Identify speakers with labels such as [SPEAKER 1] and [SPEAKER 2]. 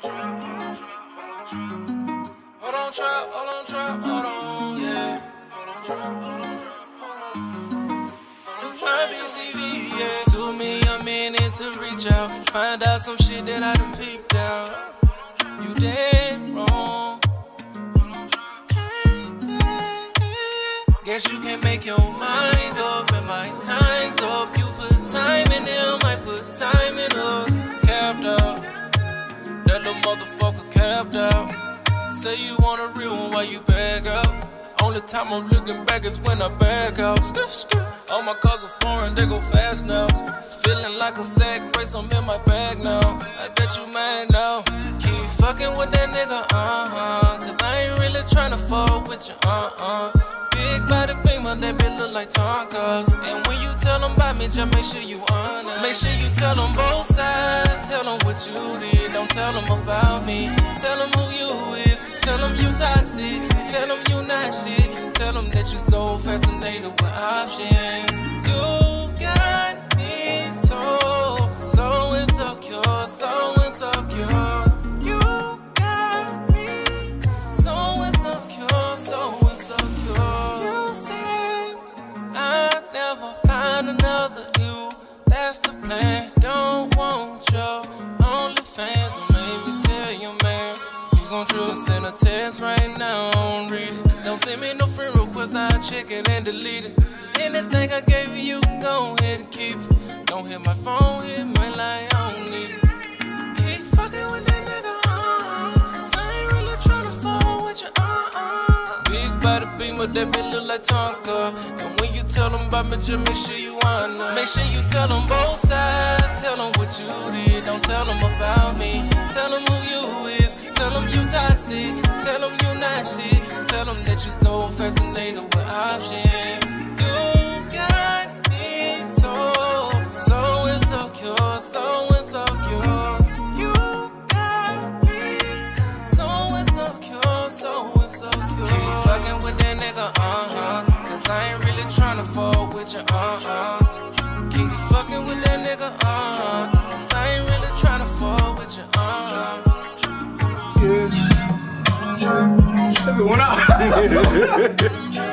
[SPEAKER 1] hold on, yeah. RBTV, yeah. 2 million minutes to reach out, find out some shit that I done peeped out. You dead wrong. Guess you can't make your mind up, and my time's up. You put time in them, I put time in us. Capped out, that little motherfucker capped out. Say you want a real one while you bag out. Only time I'm looking back is when I back out. All my cars are foreign, they go fast now. Feeling like a sack race, I'm in my bag now. I bet you mad now. Keep fucking with that nigga, cause I ain't really tryna fall with you, Big body beamer, that bitch look like Tonkas. And when you tell them about me, just make sure you honest. Make sure you tell them both sides. Tell them what you did, don't tell them about me. Tell them who you is, tell them you toxic. Tell them you not shit, tell them that you so fascinated with options. You got me so insecure, so insecure. You got me so insecure, so insecure. You say I'd never find another you, that's the plan. Don't want your OnlyFans, but made me tell you, man, you gon' true. Send a text right now, I don't read it. Don't send me no friend requests, I'll check it and delete it. Anything I gave you, you can go ahead and keep it. Don't hit my phone, hit my line, I don't need it. Keep fucking with that nigga, cause I ain't really tryna fall with you, Big body beamer, that bitch look like Tonka. And when you tell them about me, just make sure you honor. Make sure you tell them both sides. Tell them what you did, don't tell them about me. Tell them who you is, tell them you toxic. Tell them you not shit, tell them that you so fascinated with options. You got me so insecure, so insecure. You got me so insecure, so insecure. Keep fucking with that nigga, cause I ain't really tryna fall with you, Keep fucking with that nigga, cause I ain't really tryna fall with you,
[SPEAKER 2] Yeah. Everyone up.